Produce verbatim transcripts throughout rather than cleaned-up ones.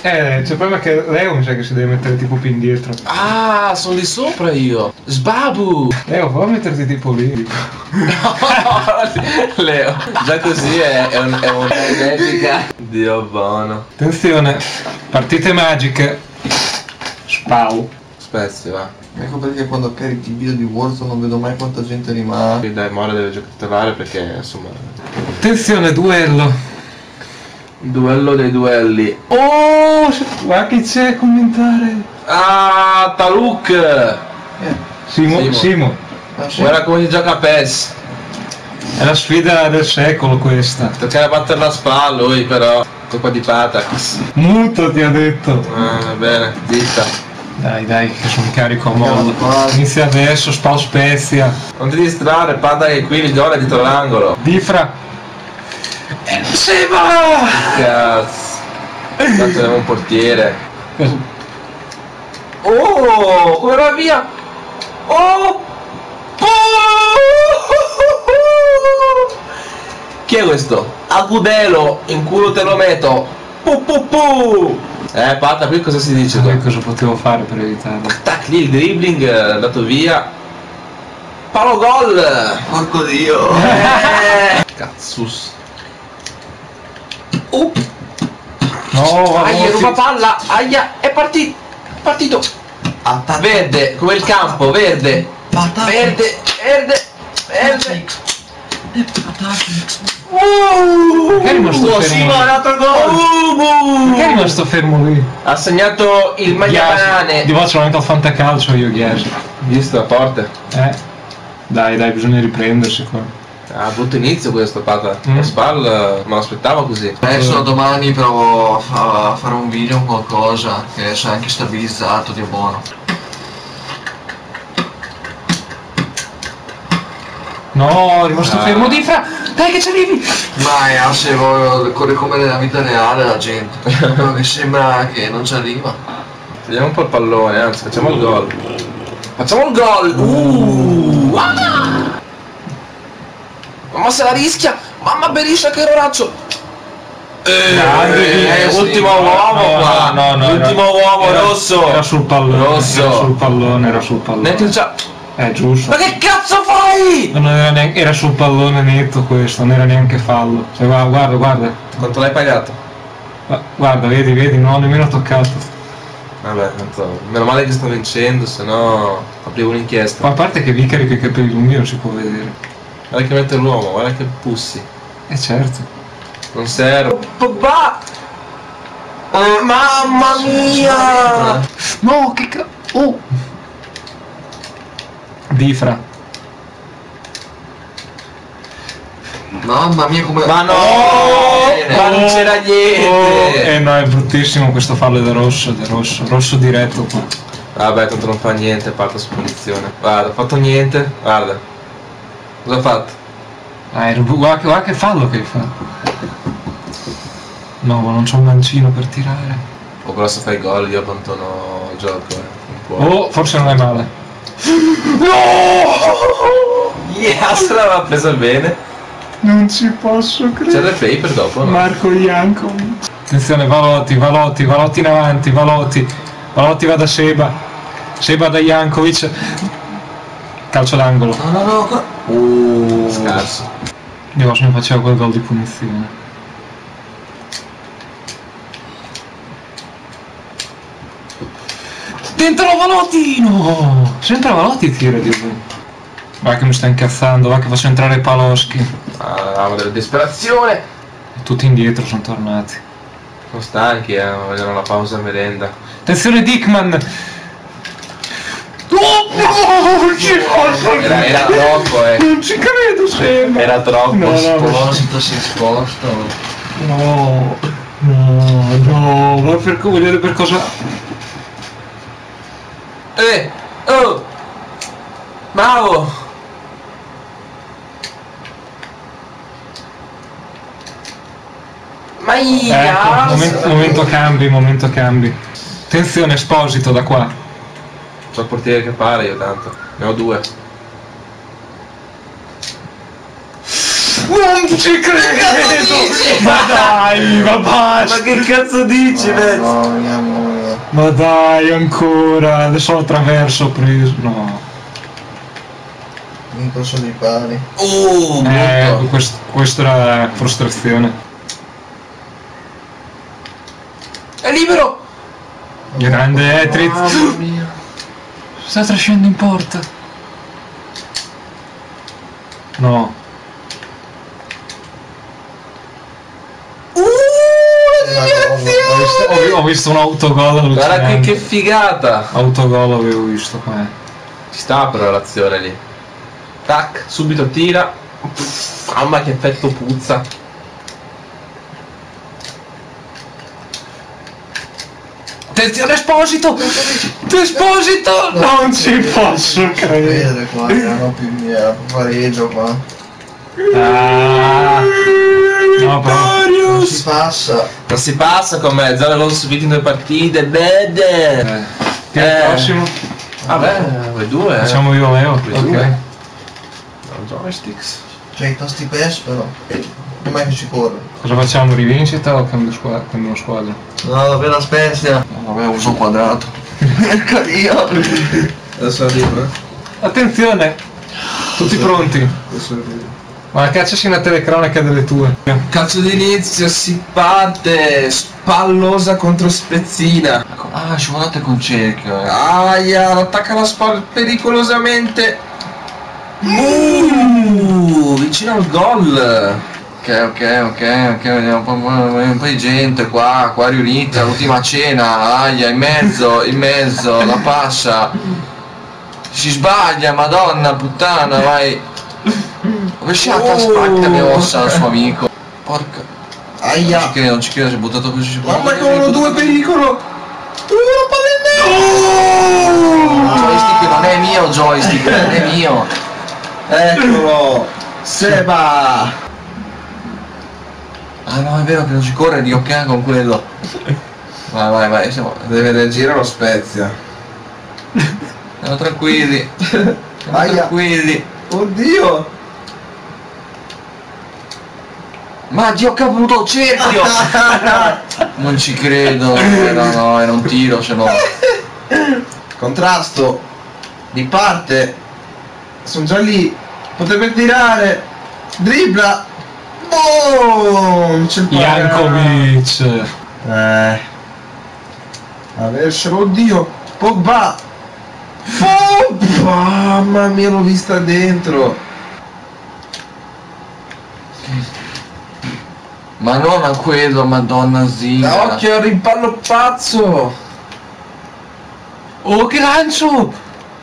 Eh, c'è il problema che Leo mi sa che si deve mettere tipo più indietro. Ah, sono lì sopra io. Sbabu. Leo, prova a metterti tipo lì. Leo, già così è, è un, è un'epica. Dio buono. Attenzione, partite magiche. Spau. Spezzi, va. Ecco perché quando carichi i video di Warzone non vedo mai quanta gente rimane. Qui dai, Mora deve giocare perché insomma. Attenzione, duello. Duello dei duelli. Oh, guarda che c'è a commentare. Ah, Taluk. Eh, Simo, Simo. Simo. ah, sì. Guarda come si gioca a PES. È la sfida del secolo questa. Toccava battere la spalla lui però. Colpa di Patax. Muto ti ha detto. Ah, va bene, zitta. Dai, dai, che sono carico a modo. Andiamo qua. Inizia adesso, Spau Spezia. Non ti distrarre, Patax è qui, il gol è dietro l'angolo. Difra. Seba! Cazzo. Tanto abbiamo un portiere. Oh, come va via? Oh! Oh! Chi è questo? Agudelo, in culo te lo metto. Pu pu pu. Eh, Pata, qui cosa si dice? Poi cosa potevo fare per evitarlo? Tac, lì il dribbling è andato via. Palo gol! Porco dio! Eh. Cazzus. Uh. No, Aia, no, ruba ti- palla! Aia, è partito! È partito! Attacca. Verde, come il campo, verde! Patata. Verde, verde, verde! Perché è rimasto Uh, fermo? sì, ma ha dato gol! Perché è rimasto fermo lì? Ha segnato il maglia banane! Di voce anche al fantacalcio io, Ghias. Visto la porta? Eh. Dai, dai, bisogna riprendersi qua. Ah, brutto inizio questo, Pata. Mm. La spalla, me l'aspettavo così. Adesso domani provo a fare un video o qualcosa che sia anche stabilizzato, Dio buono. No, è rimasto Ah. fermo Difra! Dai che ci arrivi! Ma è ah, se voglio corre come nella vita reale la gente. Però che sembra che non ci arriva. Vediamo un po' il pallone, anzi, facciamo il gol. Facciamo il gol! Uh! Ah! Mamma se la rischia! Mamma Beriscia che roraccio! Eh, Grande, eh, sì. ultimo No, uomo no, qua! no, no, L'ultimo era- uomo era- rosso! Era sul pallone. Rosso. Era sul pallone, era sul pallone. Neanche già. Eh, giusto. Ma che cazzo fai? Non era, neanche, era sul pallone netto questo, non era neanche fallo. Cioè, guarda, guarda, guarda. Quanto l'hai pagato? Gua- Guarda, vedi, vedi, non ho nemmeno toccato. Vabbè, tanto, meno male che sto vincendo, sennò aprivo Ma un'inchiesta. a parte che Vicari con i capelli lunghi non si può vedere. Guarda che mette l'uomo, guarda che pussi. Eh certo. Non serve. Papà! Eh, mamma mia! No, che ca... Oh! Difra. Mamma mia come... Ma no! Oh, Ma non c'era niente! Eh no, è bruttissimo questo fallo del rosso, del rosso. Rosso diretto qua. Vabbè, tanto non fa niente, parto su punizione. Guarda, ha fatto niente, guarda. Cosa ha fatto? Ah, è- guarda, che- guarda che fallo che hai fatto. No, ma non c'ho un mancino per tirare. O però se fai gol io abbandono il gioco, eh. Non può. Oh, forse non è male. Yes, l'aveva presa bene. Non ci posso C'è il replay per dopo, no? Marco Jankovic. Attenzione, Valotti, Valotti, Valotti in avanti, Valotti. Valotti va da Seba. Seba da Jankovic. Calcio d'angolo. No, no, no, qua... Uh, scarso. Io se ne faceva quel gol di punizione. Tentalo Valotti! No! Sempre Valotti tira di lui. Va che mi sta incazzando, va che faccio entrare Paloschi. Ah, avevamo della disperazione. Tutti indietro sono tornati. Sono stanchi, eh, vogliono la pausa merenda. Attenzione Dickman! Oh, no, non ci posso Era, era troppo, eh. Non ci credo sempre! Era troppo. No, no, Sposta, si sposta. no, no, no, ma per come vedere per cosa... Eh! Oh! Bravo! Ma Ecco, momento, momento cambi, momento cambi. Attenzione Esposito da qua. C'ho il portiere che pare io tanto. Ne ho due. No! Non ci credo! Ma dai, ma basta! Ma che cazzo dici, Vez? No, mio amore. Ma dai, ancora! Adesso lo traverso ho preso. No. Vinco solo i pali. Oh, Eh, brutto. quest- questa era frustrazione. È libero! Grande Etrit. Mamma mia. Sta trascinando in porta. No. Uh, Ho visto, ho vi- ho visto un autogol guarda qui allucinante. che figata! Autogol avevo visto qua. Ci sta però l'azione lì. Tac, subito tira. Pff, mamma che effetto puzza. Attenzione Esposito! Esposito! Non ci posso credere. Vedere qua, erano più mia, pareggio qua. Ah. No, però. Non si passa. Non si passa con me, zero gol subiti in due partite, bene! Eh. Chi è il Eh. prossimo? Vabbè, voi due, eh. Facciamo io Leo. Voi Ok. due. No, joysticks. C'è i tasti P E S però. Com'è che si corre? Cosa facciamo? Rivincita o cambio squadra? Cambiamo squadra? No, davvero la Spezia. No, vabbè, uso quadrato. Carino. Adesso arrivo, eh. Attenzione! Tutti pronti? Adesso arrivo. Ma cacciasi una telecronaca delle tue. Calcio d'inizio, si parte! Spallosa contro Spezzina. Ah, scivolate con cerchio, eh. Aia, attacca la spalla pericolosamente. Uh, vicino al gol. Ok, ok, ok, ok, vediamo un po', un po' di gente qua, qua riunita, l'ultima cena, aia, in mezzo, in mezzo, la passa. Si sbaglia, madonna, puttana, vai. Rovesciata, Oh. spacca le ossa al suo amico. Porca. Aia. Non ci credo, non ci credo, si è buttato così, si è buttato Mamma così, che uno, si è due, buttato- pericolo. Uh, Il joystick non è mio, joystick, non è mio. Eccolo. Seba. Ah no, è vero che non si corre di ok con quello. Vai, vai, vai, siamo. Deve reagire lo Spezia. Siamo tranquilli. Siamo Aia. tranquilli. Oddio. Ma Dio caputo cerchio! Non ci credo, era, no, era un tiro se no. Contrasto. Di parte. Sono già lì. Potrebbe tirare. Dribbla. Boom! C'è il pallone. Jankovic. Eh. Adesso, oddio. Pogba. Oh, mamma mia, l'ho vista dentro. Ma non a quello, madonna zia. Occhio al rimpallo pazzo. Oh, che lancio!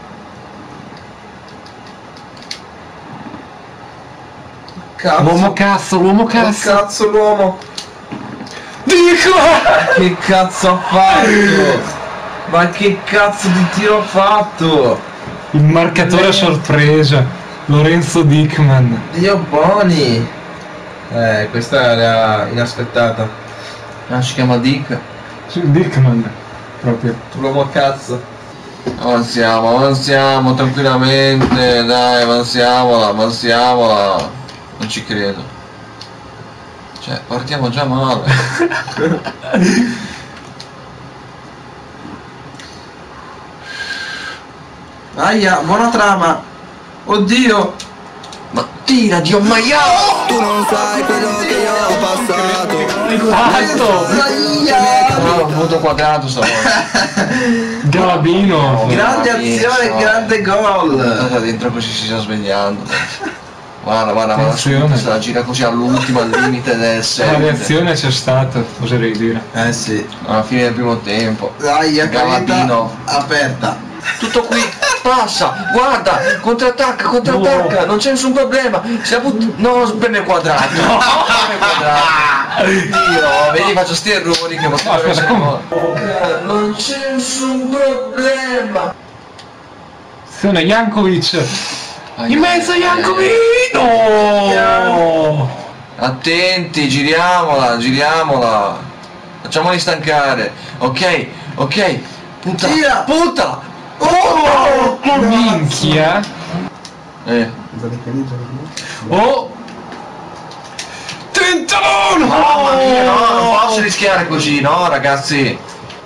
Cazzo. L'uomo cazzo, l'uomo Oh, cazzo! cazzo l'uomo. Dico! Che cazzo ha fatto? Ma che cazzo di tiro ha fatto? Il marcatore a sorpresa. Lorenzo Dickman. Dio Boni. Eh, questa era inaspettata. Ah, si chiama Dick. Sì, Dickman. Proprio. L'uomo a cazzo. Avanziamo, avanziamo tranquillamente, dai, avanziamola, avanziamola. Non ci credo. Cioè, partiamo già male. Aia, buona trama. Oddio. Ma tira, Dio maiale! Tu non sai quello che io ho passato. Fatto! No, ho avuto quadrato stavolta. Galabino. Grande Mamma mia, azione, no. grande gol. Guarda dentro così si sta svegliando. Guarda, guarda, guarda, Attenzione. subito se la gira così all'ultimo, al limite del La set. reazione c'è stata, oserei dire. Eh sì. Alla fine del primo tempo. Aia, Galabino. caretta aperta. Tutto qui, passa, guarda, contrattacca, contrattacca, No. non c'è nessun problema. Si è but- no, preme il quadrato. No, preme il quadrato. Dio, vedi faccio sti errori che potrebbero Aspetta, essere come? gol. Non c'è nessun problema. Attenzione, Jankovic. Ai, In mezzo a ai, ai, Jankovic. No! Attenti, giriamola, giriamola. Facciamoli stancare. Ok, ok. Punta, Tira. punta. Oh, che minchia. Eh, Oh, Tentalo! Mamma mia, no, non posso rischiare così, no ragazzi.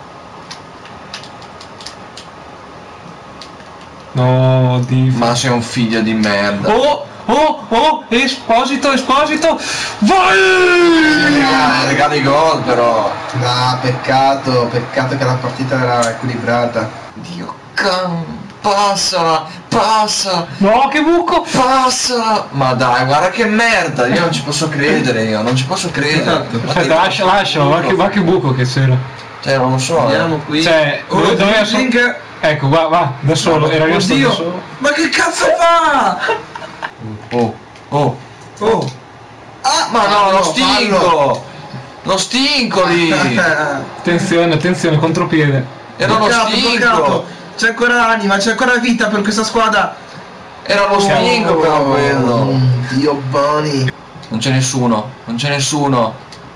No, di... Ma sei un figlio di merda. Oh, oh, oh, Esposito, Esposito! Vai! Eh, regali gol però. Ah, peccato, peccato che la partita era equilibrata. Dio can... Passala, passa, No, che buco! passa. Ma dai, guarda che merda, io non ci posso credere, io non ci posso credere. Aspetta, lascia, lascia, va che, va che buco che c'era. Cioè, non lo so. Andiamo Eh. qui. Cioè, Oh, dove- doveva so- dribbling. Ecco, va, va, da solo, era io sto da Oddio, solo. ma che cazzo fa? Oh, oh. Oh. Ah, ma no, lo stinco! Lo stinco lì! Attenzione, attenzione, contropiede. Era lo Bloccato, stinco! bloccato. C'è ancora anima, c'è ancora vita per questa squadra. Era lo stinco però quello! Mm, Dio Boni. Non c'è nessuno, non c'è nessuno!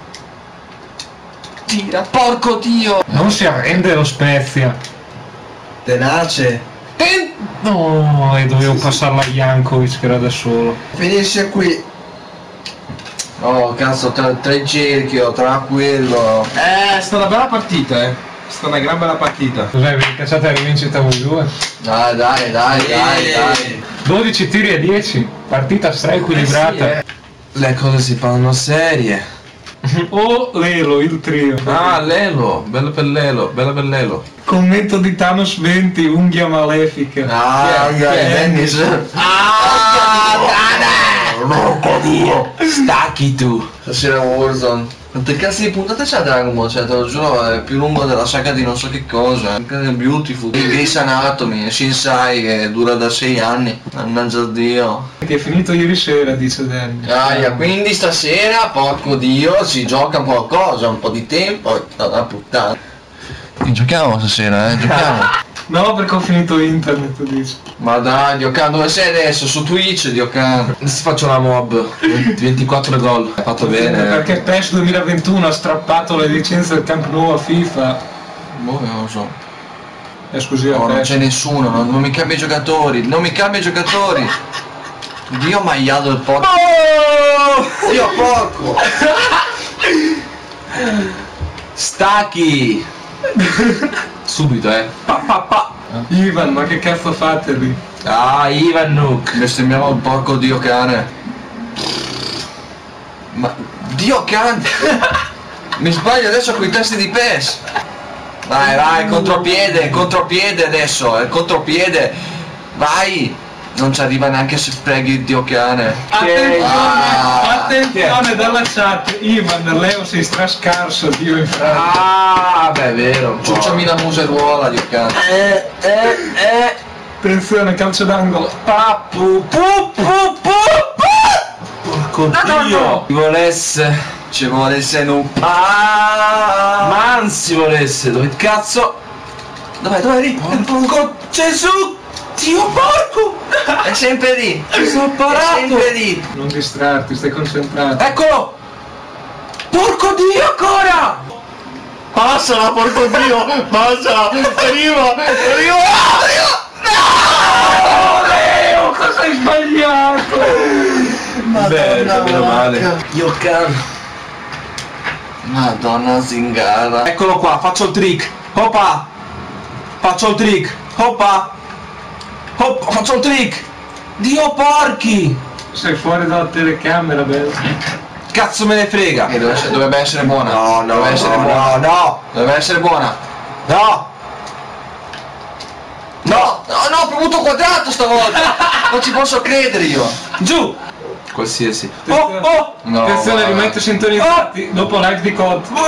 Tira, porco dio! Non si arrende lo Spezia. Tenace. Ten- No, e dovevo passarla a Jankovic che era da solo. Finisce qui. Oh cazzo, tra, tra il cerchio, tra quello. Eh, è stata una bella partita, eh. È stata una gran bella partita. Cos'è, vi cacciate la rivincita voi due? Dai, dai, dai, dai, dai. dodici tiri a dieci, partita stra equilibrata. Le cose si fanno serie. O Lelo, il trio. Ah, Lelo, bello per Lelo, bello per Lelo. Commento di Thanos venti, unghia malefica. Ah, Chi è? dai, Chi è? Dennis. Porco dio! Stacchi tu! Stasera Warzone. Quante cazzo di puntate c'ha Dragon Ball? Cioè, te lo giuro, è più lungo della saga di non so che cosa. Beautiful. Grey's Anatomy, Shinsai che dura da sei anni. Mannaggia Dio. Che è finito ieri sera, dice Danny. Aia, quindi stasera, porco dio, si gioca qualcosa, un po' di tempo. La puttana. Giochiamo stasera, eh, giochiamo. No, perché ho finito internet, dice. Ma dai, Diocan, dove sei adesso? Su Twitch, Diocan. Adesso faccio la mob. ventiquattro gol. Hai fatto bene. Perché PES duemilaventuno ha strappato le licenze del Camp Nou a FIFA. Boh, non lo so. Esclusiva Oh, non PES. c'è nessuno, non, non mi cambia i giocatori, non mi cambia i giocatori. Dio maiato del porco. Oh! Dio porco. Stacchi! Subito, eh. Pa, pa, pa. Ivan, ma che cazzo fate lì? Ah, Ivan Nook. Bestemmiamo il porco Dio cane. Ma Dio cane. Mi sbaglio adesso con i testi di PES. Vai, vai, contropiede, contropiede adesso, è contropiede. Vai. Non ci arriva neanche se freghi il Dio cane. Attenzione, Ah. attenzione dalla chat. Ivan, Leo si strascarso, Dio in Francia. Ah, beh, è vero. Ciucciami la museruola, Dio cane. Eh, eh, eh. Attenzione, calcio d'angolo. Papu, pu, pu, pu, pu. Porco Dio. Ci volesse. Ci volesse un... Ah, ma anzi volesse. Dove cazzo? Dov'è, dov'è lì? Porco Gesù. Dio porco. È sempre lì. Sono È parato. sempre lì. Non distrarti, stai concentrato. Eccolo. Porco Dio ancora. Passala, porco Dio. Passala. Arriva. Arriva. No, Leo, cosa hai sbagliato? Madonna, meno male. Io can. Madonna zingara. Eccolo qua, faccio il trick. Hoppa. Faccio il trick. Hoppa. Hoppa, faccio il trick. Dio porchi. Sei fuori dalla telecamera, bello. Cazzo me ne frega. Eh, dovrebbe essere, dovrebbe essere buona. No, no, dovrebbe essere no, buona. no, no. Dovrebbe essere buona. No. No, no, no, ho premuto quadrato stavolta. Non ci posso credere io. Giù. Qualsiasi. Oh, oh. No, Attenzione, guarda. rimetto sintonizzati dopo live di C O D.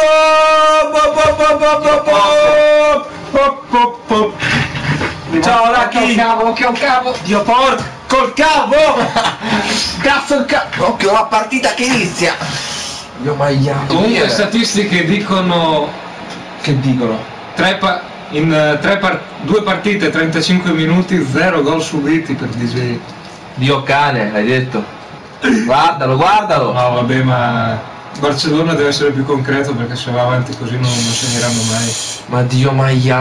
Ciao Lucky. Cavolo, che ho cavo. Dio porco. Col cavo. Cazzo il cavo. Occhio la partita che inizia. Io maiato. Comunque Via. statistiche dicono Che dicono? tre pa- in eh, tre par- due partite, trentacinque minuti, zero gol subiti per D J. Dio cane, hai detto. Guardalo, guardalo. No vabbè, ma Barcellona deve essere più concreto perché se va avanti così non, non segneranno mai. Ma Dio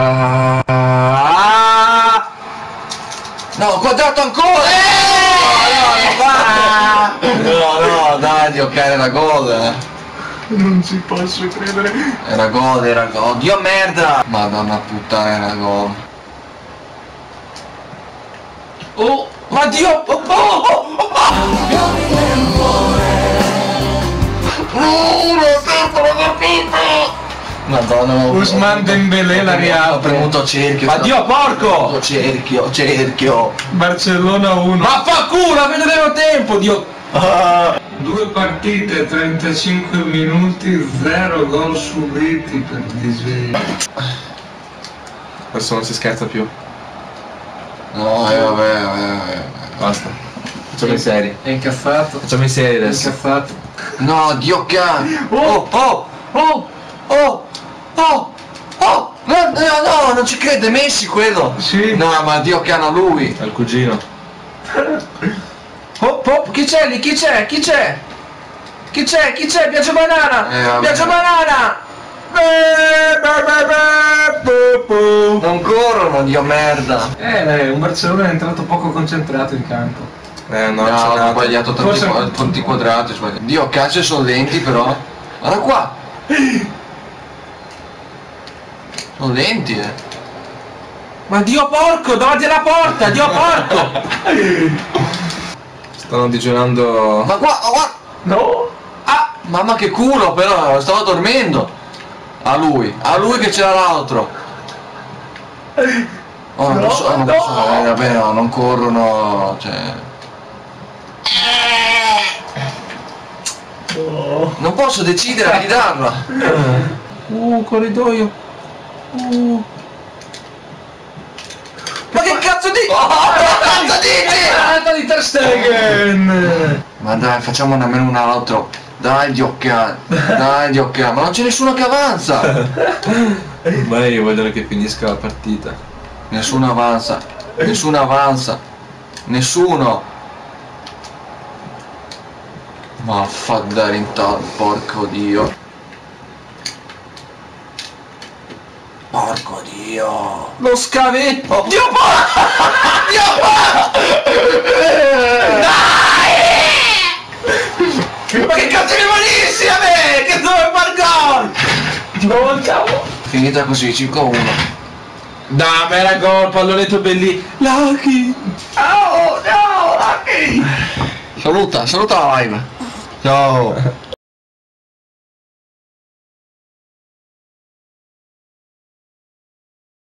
maia. No, quadrato ancora! Eh! No, no, dai, Dio, che era gol, eh. Non ci posso credere. Era gol, era gol. Dio merda! Madonna puttana, era gol. Oh, ma Dio! Oh, oh, oh, oh. Madonna, ho- Ousmane Dembélé la ho riapre. premuto cerchio. Ma Dio porco! Cerchio, cerchio. Barcellona uno. Ma fa culo, avete meno tempo, Dio! Due partite, trentacinque minuti, zero gol subiti per D J. Adesso non si scherza più. No, eh, vabbè, vabbè, vabbè. Basta. Facciamo i seri. È incazzato. Facciamo i seri È adesso. incazzato. No, Dio cane. Oh, oh, oh, oh, oh, oh. No, no, no, non ci crede, Messi quello. Sì. No, ma Dio cane a lui. Al cugino. Oh, Hop hop, chi c'è lì? Chi c'è? Chi c'è? Chi c'è? Chi c'è? Viaggio banana! Eh, vabbè. Viaggio banana! Beh, beh, beh, beh, bu, bu. Non corrono, Dio merda. Eh, un Barcellona è entrato poco concentrato in campo. Eh no, No, c'è ho nato. sbagliato tanti, Forse- qua- tanti quadrati, ho sbagliato. Dio, calcio sono lenti però. Guarda qua. Sono lenti, eh. Ma Dio porco, davanti alla porta, Dio porco! Stanno digiunando. Ma qua, guarda. No! Ah, mamma che culo però, stavo dormendo. A lui, a lui che c'era l'altro. Oh, non No, posso, non no. posso, eh, vabbè, no, non corrono, cioè. Non posso decidere a chi darla. Uh, corridoio. Uh. Ma che cazzo di... Cazzo dici? Guarda di Ter Stegen! Ma dai, facciamo nemmeno un altro. Dai, Dio cane. Dai, Dio cane. Ma non c'è nessuno che avanza. Ormai vogliono che finisca la partita. Nessuno avanza. Nessuno avanza. Nessuno. Ma fa dare in tal, porco Dio. Porco Dio. Lo scavetto. Dio porco! Dio porco! Ma che cazzo di malissima me! Che dove far gol! Finita così, cinque a uno. Dai, ma era gol, pallonetto belli. Lucky! Ciao, ciao, Lucky! Saluta, saluta la live. Ciao.